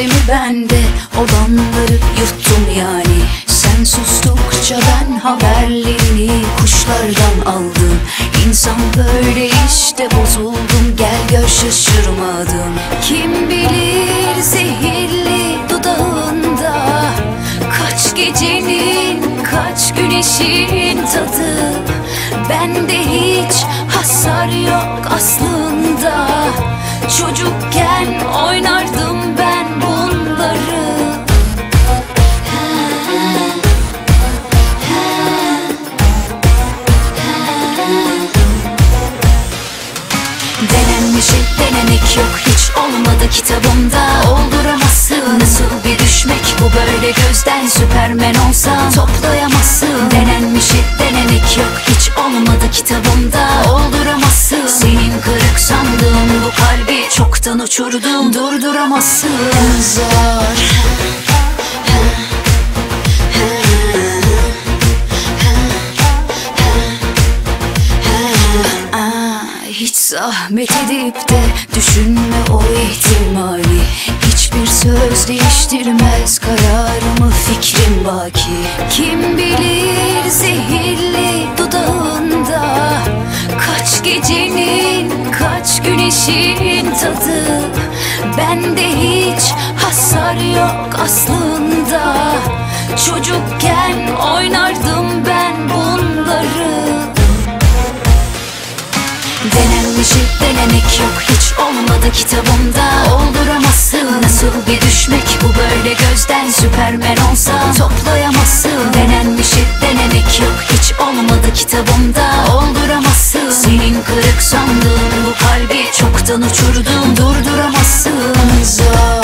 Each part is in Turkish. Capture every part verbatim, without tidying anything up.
geldi mi bende, olanları yuttum yani. Sen sustukça ben haberlerini kuşlardan aldım. İnsan böyle işte, bozuldum, gel gör şaşırmadım. Kim bilir zehirli dudağında kaç gecenin, kaç güneşin tadı. Bende hiç hasar yok aslında. Çocukken oynardım ben bunları. Denenmişi denemek yok, hiç olmadı kitabımda. Olduramazsın, nasıl bir düşmek bu böyle gözden. Süpermen olsan toplayamazsın. Denenmişi denemek yok, hiç olmadı kitabımda. Olduramazsın, senin kırık sandığın bu kalbi çoktan uçurdum. Durduramazsın. Zor. Hiç zahmet edip de düşünme o ihtimali. Hiçbir söz değiştirmez kararımı, fikrim baki. Kim bilir zehirli dudağında kaç gecenin, kaç güneşin tadı. Bende hiç hasar yok aslında. Çocukken oynardım ben bunları. Denenmişi denemek yok, hiç olmadı kitabımda. Olduramazsın, nasıl bir düşmek bu böyle gözden. Süpermen olsan toplayamazsın. Denenmişi denemek yok, hiç olmadı kitabımda. Olduramazsın, senin kırık sandığın bu kalbi çoktan uçurdum. Durduramazsın. Zor.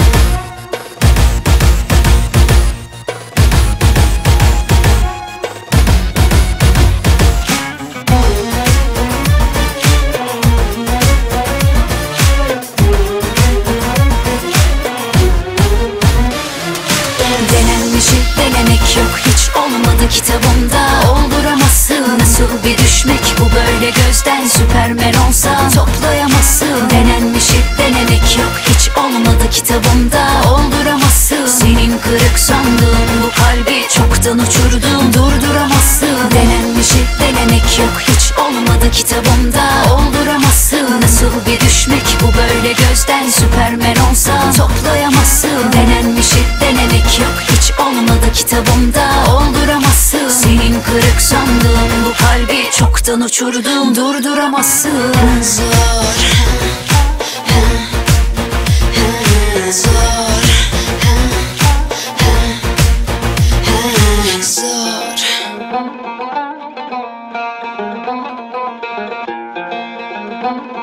Denenmişi denemek yok, hiç olmadı kitabımda. Olduramazsın, nasıl bir düşmek bu böyle gözden. Süpermen olsan toplayamazsın. Denenmişi denemek yok, hiç olmadı kitabımda. Olduramazsın, senin kırık sandığın bu kalbi çoktan uçurdum. Durduramazsın. Denenmişi denemek yok, hiç olmadı kitabımda. Olduramazsın, nasıl bir düşmek bu böyle gözden. Süpermen olsan toplayamazsın. Denenmişi denemek yok, hiç olmadı kitabımda. Olduramazsın, senin kırık sandığın bu kalbi çoktan uçurdum. Durduramazsın. Zor. Zor. Zor.